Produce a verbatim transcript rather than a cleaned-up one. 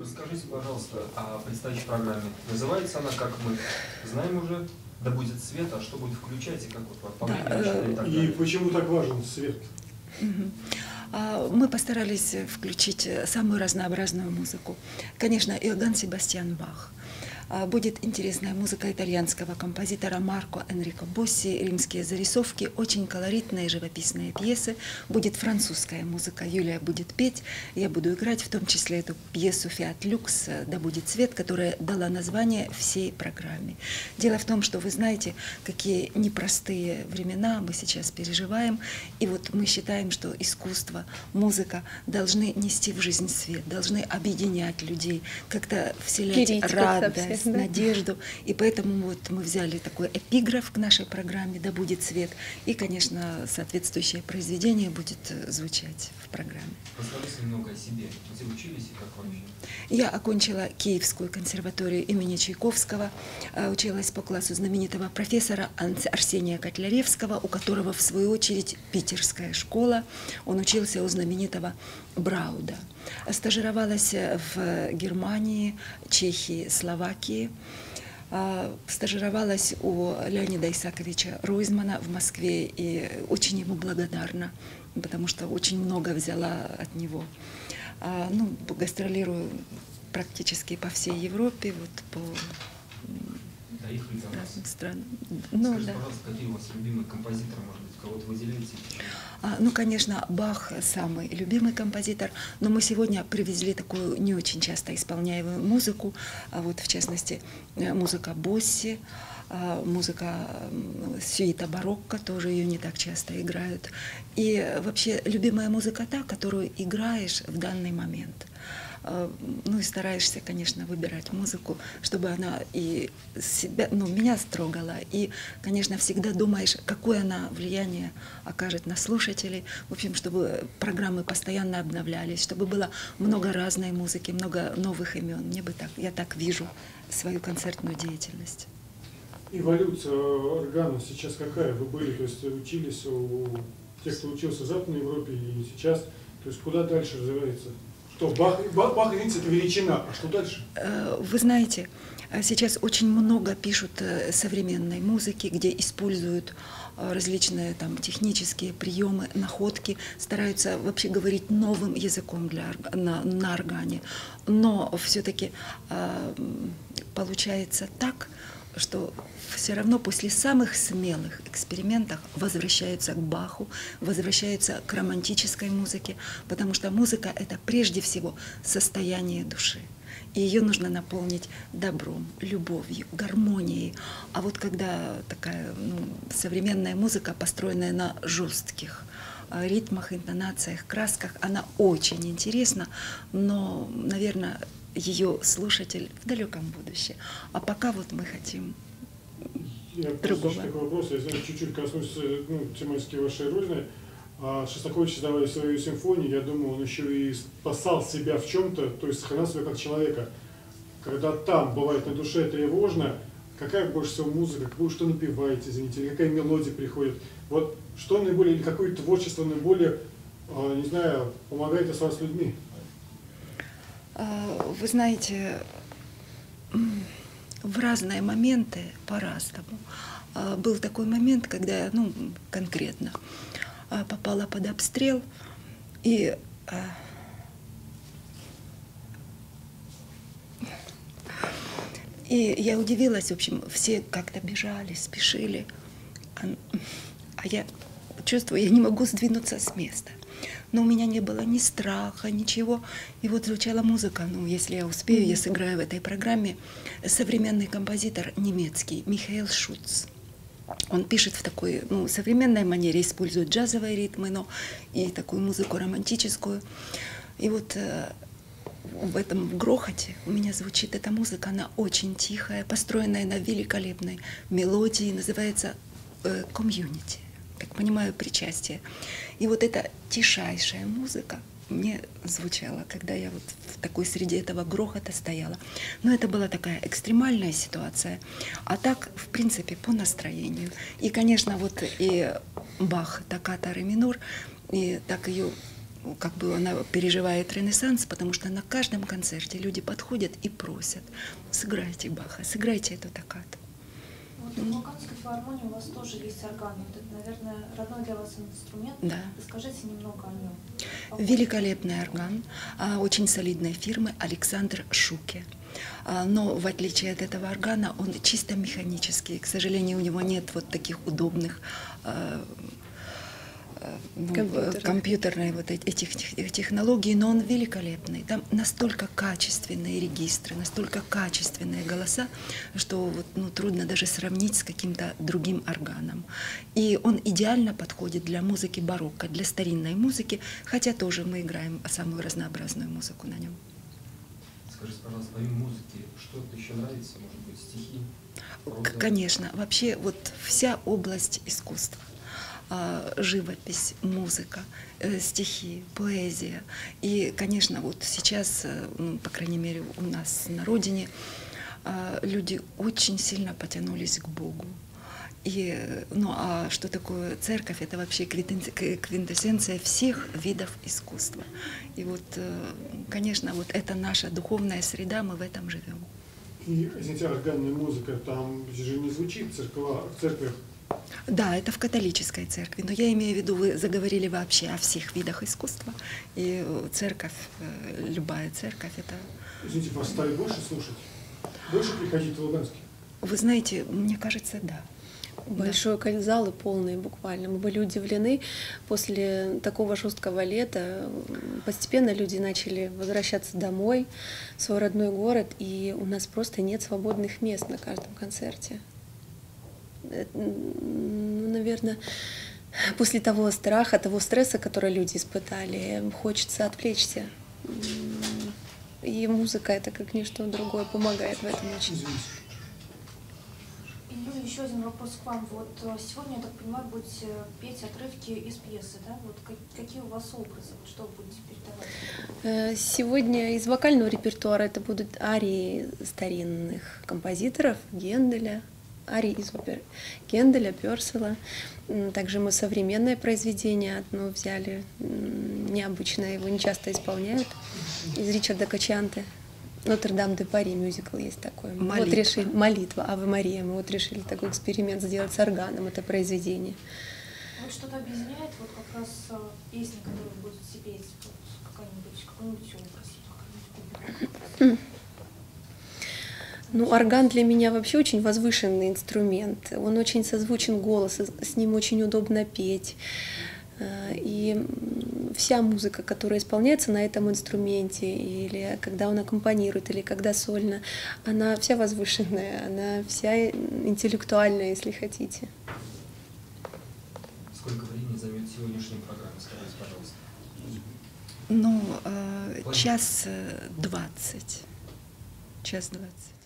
Расскажите, пожалуйста, о предстоящей программе. Называется она, как мы знаем уже, «Да будет свет», а что будет включать и как вот по времени Да, и так и далее. почему так важен свет? Мы постарались включить самую разнообразную музыку. Конечно, Иоганн Себастьян Бах. Будет интересная музыка итальянского композитора Марко Энрико Босси, римские зарисовки, очень колоритные живописные пьесы. Будет французская музыка, Юлия будет петь, я буду играть, в том числе эту пьесу «Фиат Люкс», «Да будет свет», которая дала название всей программе. Дело в том, что вы знаете, какие непростые времена мы сейчас переживаем, и вот мы считаем, что искусство, музыка должны нести в жизнь свет, должны объединять людей, как-то вселять Кирить радость, да? надежду. И поэтому вот мы взяли такой эпиграф к нашей программе «Да будет свет». И, конечно, соответствующее произведение будет звучать в программе. Расскажите немного о себе. Где учились и как вообще? Я окончила Киевскую консерваторию имени Чайковского, училась по классу знаменитого профессора Арсения Котляревского, у которого, в свою очередь, питерская школа. Он учился у знаменитого Брауда. Стажировалась в Германии, Чехии, Словакии. Стажировалась у Леонида Исаковича Ройзмана в Москве и очень ему благодарна, потому что очень много взяла от него. Ну, гастролирую практически по всей Европе, вот по да, их разным странам. Ну, ну, Скажите, да. пожалуйста, какие у вас любимые композиторы, может быть, кого-то выделяете? А, ну, конечно, Бах самый любимый композитор, но мы сегодня привезли такую не очень часто исполняемую музыку, а вот в частности музыка Босси, музыка сюита барокко, тоже ее не так часто играют. И вообще любимая музыка та, которую играешь в данный момент. Ну и стараешься, конечно, выбирать музыку, чтобы она и себя, ну, меня строгала, и, конечно, всегда думаешь, какое она влияние окажет на слушателей, в общем, чтобы программы постоянно обновлялись, чтобы было много разной музыки, много новых имен. Мне бы так, я так вижу свою концертную деятельность. Эволюция органа сейчас какая? Вы были, то есть учились у тех, кто учился в Западной Европе, и сейчас, то есть куда дальше развивается? Что, Бах, Бах, Бах, видите, это величина, а что дальше? Вы знаете, сейчас очень много пишут современной музыки, где используют различные там технические приемы, находки, стараются вообще говорить новым языком для, на, на органе. Но все-таки э, получается так, что все равно после самых смелых экспериментов возвращаются к Баху, возвращаются к романтической музыке, потому что музыка — это прежде всего состояние души. И ее нужно наполнить добром, любовью, гармонией. А вот когда такая ну, современная музыка, построенная на жестких ритмах, интонациях, красках, она очень интересна, но, наверное, ее слушатель в далеком будущем. А пока вот мы хотим я другого. Такой вопрос, я знаю, чуть-чуть коснусь ну, тематики вашей родины. А Шостакович, создавая свою симфонию, я думаю, он еще и спасал себя в чем-то, то есть сохранял себя как человека. Когда там бывает на душе тревожно, какая больше всего музыка, какую, что напеваете, извините, или какая мелодия приходит. Вот что наиболее, или какое творчество наиболее, не знаю, помогает оставаться с людьми? Вы знаете, в разные моменты по-разному. Был такой момент, когда я, ну, конкретно попала под обстрел, и и я удивилась, в общем, все как-то бежали, спешили, а я чувствую, я не могу сдвинуться с места. Но у меня не было ни страха, ничего. И вот звучала музыка, ну, если я успею, я сыграю в этой программе. Современный композитор немецкий Михаил Шуц. Он пишет в такой, ну, современной манере, использует джазовые ритмы, но и такую музыку романтическую. И вот э, в этом грохоте у меня звучит эта музыка, она очень тихая, построенная на великолепной мелодии, называется э, «Комьюнити». Так понимаю, причастие. И вот эта тишайшая музыка мне звучала, когда я вот в такой среде этого грохота стояла. Но это была такая экстремальная ситуация. А так, в принципе, по настроению. И, конечно, вот и Бах, токката ре минор, и так ее как бы она переживает ренессанс, потому что на каждом концерте люди подходят и просят: сыграйте Баха, сыграйте эту токкату. Вот в Луганской филармонии у вас тоже есть орган. Вот это, наверное, родной для вас инструмент. Да. Расскажите немного о нем. Великолепный орган, а, очень солидной фирмы Александр Шуке. А, Но в отличие от этого органа он чисто механический. К сожалению, у него нет вот таких удобных а, а, ну, Компьютерных. компьютерной вот эти- этих тех- технологий, но он великолепный. Там настолько качественные регистры, настолько качественные голоса, что вот, ну, трудно даже сравнить с каким-то другим органом. И он идеально подходит для музыки барокко, для старинной музыки, хотя тоже мы играем самую разнообразную музыку на нем. Скажите, пожалуйста, помимо музыки, что-то еще нравится? Может быть, стихи? проза? К- Конечно, вообще вот вся область искусства, а, живопись, музыка, э, стихи, поэзия. И, конечно, вот сейчас, э, ну, по крайней мере, у нас на родине а, люди очень сильно потянулись к Богу. И, э, ну а что такое церковь? Это вообще квинтэн- к- квинтэссенция всех видов искусства. И вот, э, конечно, вот это наша духовная среда, мы в этом живем. И, извините, органная музыка, там же не звучит в, церква, в церквях. Да, это в католической церкви, но я имею в виду, вы заговорили вообще о всех видах искусства. И э, церковь, э, любая церковь, это... Извините, вас стали больше слушать? Больше приходить в Луганский? Вы знаете, мне кажется, да. Большой коль- залы полные буквально. Мы были удивлены. После такого жесткого лета м, постепенно люди начали возвращаться домой, в свой родной город, и у нас просто нет свободных мест на каждом концерте. Это, м, ну, наверное, после того страха, того стресса, который люди испытали, хочется отвлечься. М, И музыка — это как ничто другое, помогает в этом очень. Извините. И ну, еще один вопрос к вам. Вот э, сегодня, я так понимаю, будете петь отрывки из пьесы, да? Вот как- какие у вас образы? Вот что вы будете передавать? Э, Сегодня из вокального репертуара это будут арии старинных композиторов Генделя, арии из опер Генделя, Пёрсела. М, Также мы современное произведение одно взяли, м, необычное, его не часто исполняют, из Ричарда Качанте. Нотр-Дам де Пари мюзикл есть такой. Мы Вот Молитва. решили, молитва, Аве Мария. Мы вот решили такой эксперимент сделать с органом, это произведение. Вот что-то объединяет вот как раз э, песни, которые вы будете петь? Вот какая-нибудь, какой-нибудь образ? какой-нибудь образ? Ну, орган для меня вообще очень возвышенный инструмент. Он очень созвучен голосу, с ним очень удобно петь. Э, И м, вся музыка, которая исполняется на этом инструменте, или когда он аккомпанирует, или когда сольно, она вся возвышенная, она вся интеллектуальная, если хотите. Сколько времени займет сегодняшняя программа? Скажите, пожалуйста. Ну, э, час э, двадцать. Час двадцать.